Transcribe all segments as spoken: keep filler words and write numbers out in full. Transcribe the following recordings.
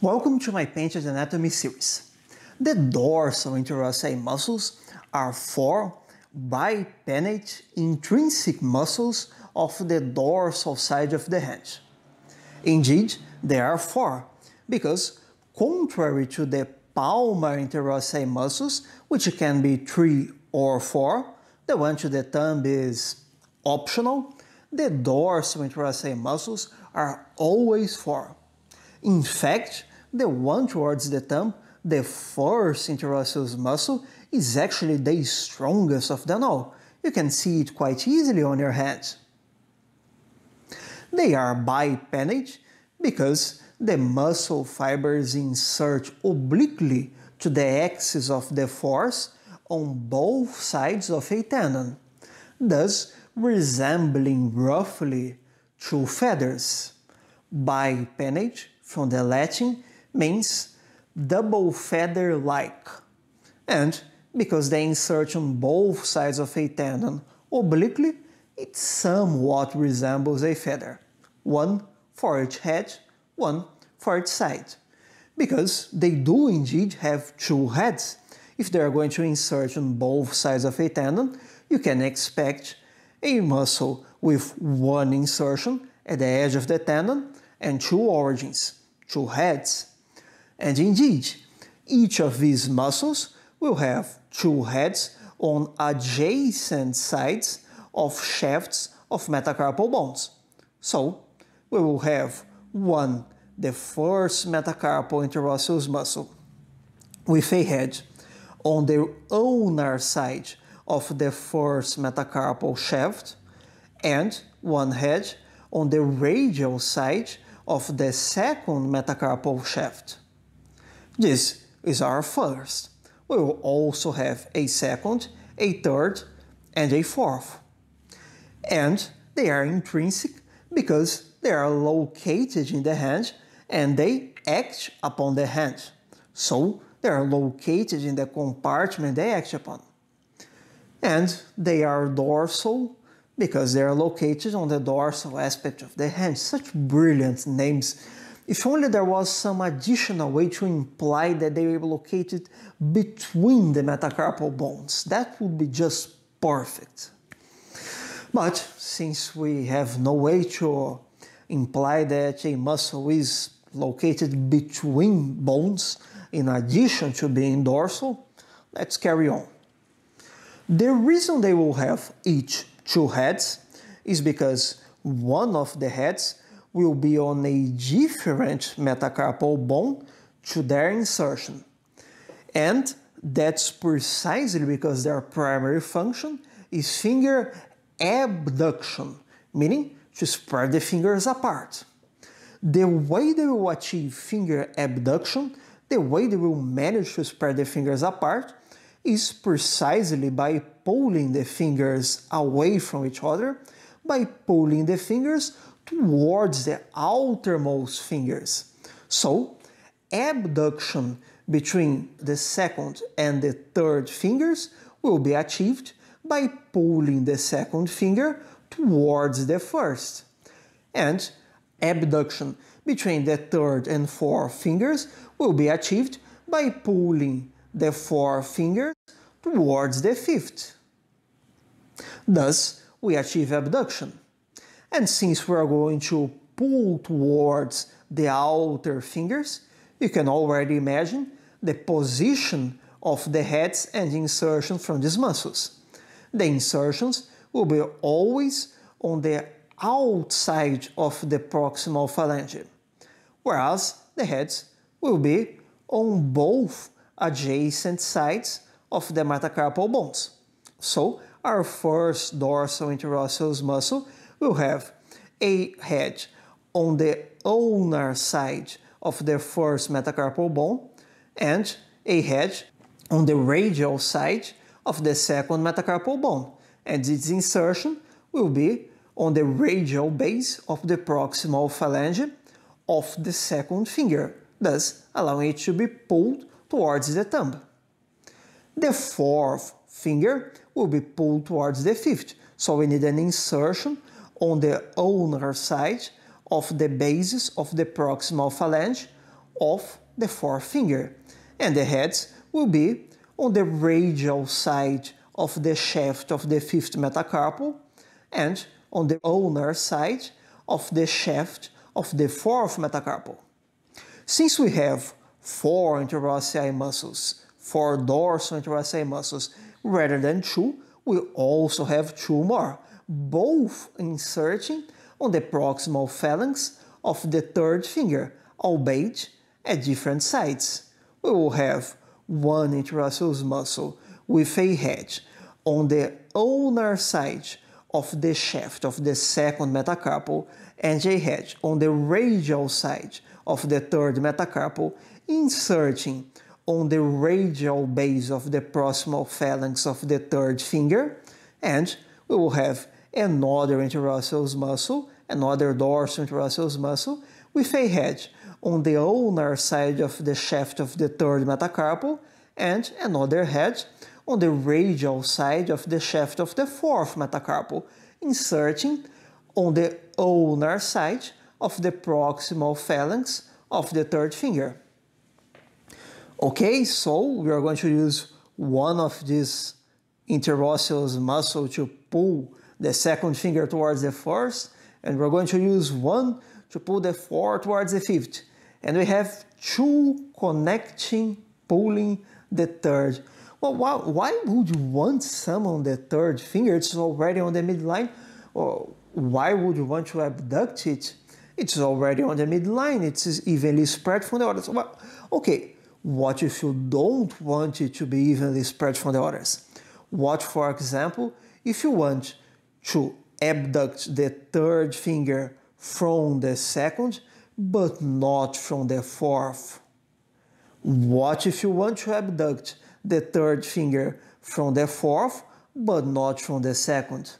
Welcome to my painted anatomy series. The dorsal interosseous muscles are four bipennate intrinsic muscles of the dorsal side of the hand. Indeed, there are four, because contrary to the palmar interosseous muscles, which can be three or four, the one to the thumb is optional, the dorsal interosseous muscles are always four. In fact, the one towards the thumb, the first interosseous muscle, is actually the strongest of them all. You can see it quite easily on your hand. They are bipennate because the muscle fibers insert obliquely to the axis of the force on both sides of a tendon, thus resembling roughly two feathers. Bipennate, from the Latin, means double feather-like, and because they insert on both sides of a tendon obliquely, it somewhat resembles a feather, one for each head, one for each side. Because they do indeed have two heads, if they are going to insert on both sides of a tendon, you can expect a muscle with one insertion at the edge of the tendon and two origins, two heads. And indeed, each of these muscles will have two heads on adjacent sides of shafts of metacarpal bones. So, we will have one, the first metacarpal interosseous muscle, with a head on the ulnar side of the first metacarpal shaft, and one head on the radial side of the second metacarpal shaft. This is our first. We will also have a second, a third, and a fourth. And they are intrinsic because they are located in the hand and they act upon the hand. So they are located in the compartment they act upon. And they are dorsal because they are located on the dorsal aspect of the hand. Such brilliant names. If only there was some additional way to imply that they were located between the metacarpal bones. That would be just perfect. But since we have no way to imply that a muscle is located between bones in addition to being dorsal, let's carry on. The reason they will have each two heads is because one of the heads will be on a different metacarpal bone to their insertion. And that's precisely because their primary function is finger abduction, meaning to spread the fingers apart. The way they will achieve finger abduction, the way they will manage to spread the fingers apart, is precisely by pulling the fingers away from each other, by pulling the fingers towards the outermost fingers. So, abduction between the second and the third fingers will be achieved by pulling the second finger towards the first. And abduction between the third and fourth fingers will be achieved by pulling the fourth finger towards the fifth. Thus, we achieve abduction. And since we are going to pull towards the outer fingers, you can already imagine the position of the heads and insertion from these muscles. The insertions will be always on the outside of the proximal phalange, whereas the heads will be on both adjacent sides of the metacarpal bones. So, our first dorsal interosseous muscle will have a head on the ulnar side of the first metacarpal bone and a head on the radial side of the second metacarpal bone, and its insertion will be on the radial base of the proximal phalange of the second finger, thus allowing it to be pulled towards the thumb. The fourth finger will be pulled towards the fifth, so we need an insertion on the ulnar side of the basis of the proximal phalange of the fourth finger, and the heads will be on the radial side of the shaft of the fifth metacarpal and on the ulnar side of the shaft of the fourth metacarpal. Since we have four interossei muscles, four dorsal interossei muscles rather than two, we also have two more, both inserting on the proximal phalanx of the third finger, albeit at different sides. We will have one interosseous muscle with a head on the ulnar side of the shaft of the second metacarpal and a head on the radial side of the third metacarpal, inserting on the radial base of the proximal phalanx of the third finger, and we will have another interosseous muscle, another dorsal interosseous muscle, with a head on the ulnar side of the shaft of the third metacarpal and another head on the radial side of the shaft of the fourth metacarpal, inserting on the ulnar side of the proximal phalanx of the third finger. Okay, so we are going to use one of these interosseous muscles to pull the second finger towards the first, and we're going to use one to pull the fourth towards the fifth. And we have two connecting, pulling the third. Well, why, why would you want some on the third finger? It's already on the midline. Or why would you want to abduct it? It's already on the midline. It's evenly spread from the others. Well, okay, what if you don't want it to be evenly spread from the others? What, for example, if you want to abduct the third finger from the second, but not from the fourth? What if you want to abduct the third finger from the fourth, but not from the second?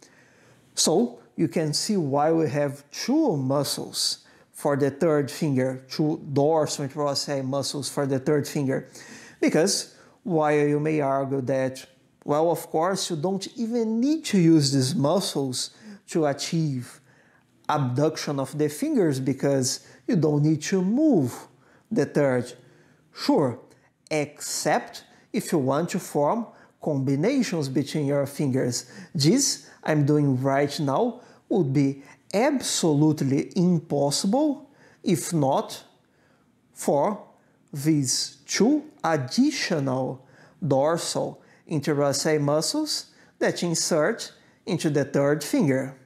So you can see why we have two muscles for the third finger, two dorsal interossei muscles for the third finger. Because while you may argue that, well, of course, you don't even need to use these muscles to achieve abduction of the fingers because you don't need to move the third. Sure, except if you want to form combinations between your fingers. This I'm doing right now would be absolutely impossible if not for these two additional dorsal interossei muscles that insert into the third finger.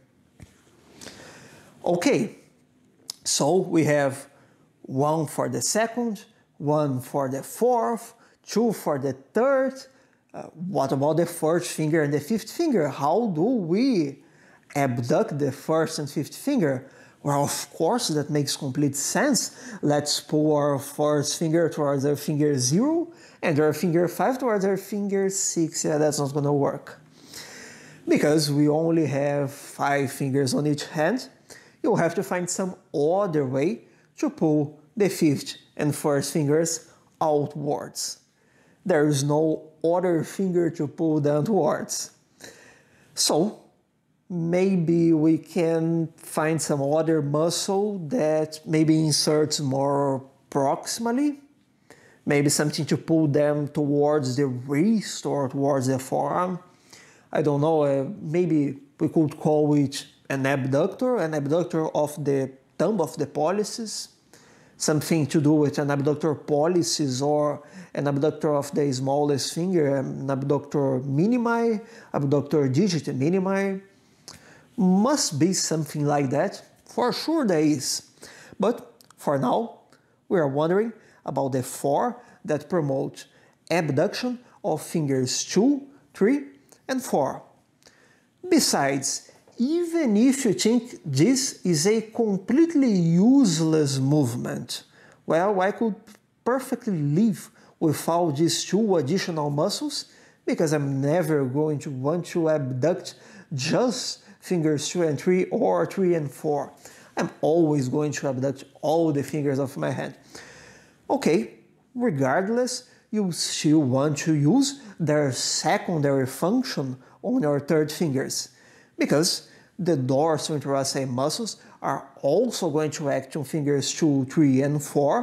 Okay, so we have one for the second, one for the fourth, two for the third. Uh, what about the first finger and the fifth finger? How do we abduct the first and fifth finger? Well, of course, that makes complete sense. Let's pull our first finger towards our finger zero and our finger five towards our finger six. Yeah, that's not going to work. Because we only have five fingers on each hand, you'll have to find some other way to pull the fifth and first fingers outwards. There is no other finger to pull them towards. So maybe we can find some other muscle that maybe inserts more proximally, maybe something to pull them towards the wrist or towards the forearm. I don't know, uh, maybe we could call it an abductor, an abductor of the thumb of the pollicis, something to do with an abductor pollicis or an abductor of the smallest finger, an abductor minimi, abductor digit minimi. Must be something like that. For sure there is. But for now, we are wondering about the four that promote abduction of fingers two, three, and four. Besides, even if you think this is a completely useless movement, well, I could perfectly live without these two additional muscles because I'm never going to want to abduct just fingers two and three or three and four. I'm always going to abduct all the fingers of my hand. Okay, regardless, you still want to use their secondary function on your third fingers because the dorsal interossei muscles are also going to act on fingers two, three, and four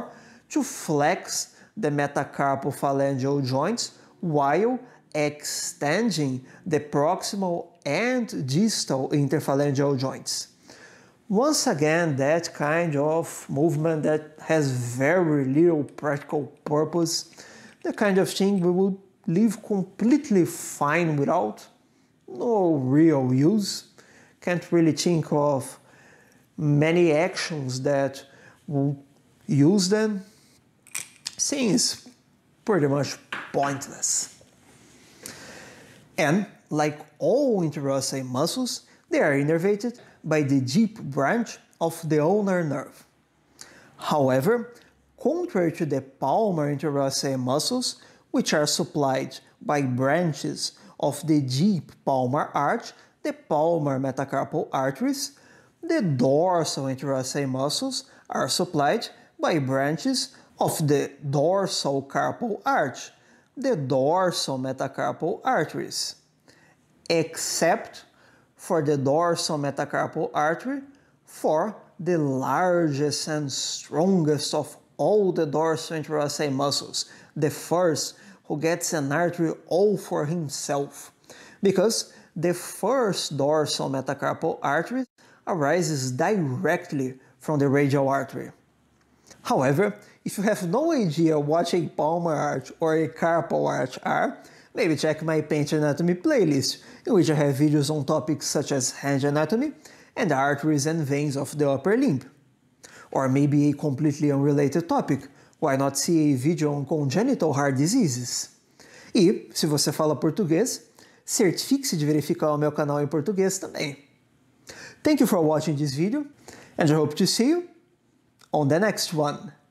to flex the metacarpophalangeal joints while extending the proximal and distal interphalangeal joints. Once again, that kind of movement that has very little practical purpose, the kind of thing we would live completely fine without, no real use. Can't really think of many actions that will use them. Seems pretty much pointless. And like all interossei muscles, they are innervated by the deep branch of the ulnar nerve. However, contrary to the palmar interossei muscles, which are supplied by branches of the deep palmar arch, the palmar metacarpal arteries, the dorsal interossei muscles are supplied by branches of the dorsal carpal arch, the dorsal metacarpal arteries, except for the dorsal metacarpal artery, for the largest and strongest of all the dorsal interossei muscles, the first who gets an artery all for himself, because the first dorsal metacarpal artery arises directly from the radial artery. However, if you have no idea what a palmar arch or a carpal arch are, maybe check my pain anatomy playlist, in which I have videos on topics such as hand anatomy and arteries and veins of the upper limb. Or maybe a completely unrelated topic, why not see a video on congenital heart diseases? E, se você fala português, certifique-se de verificar o meu canal em português também. Thank you for watching this video, and I hope to see you on the next one.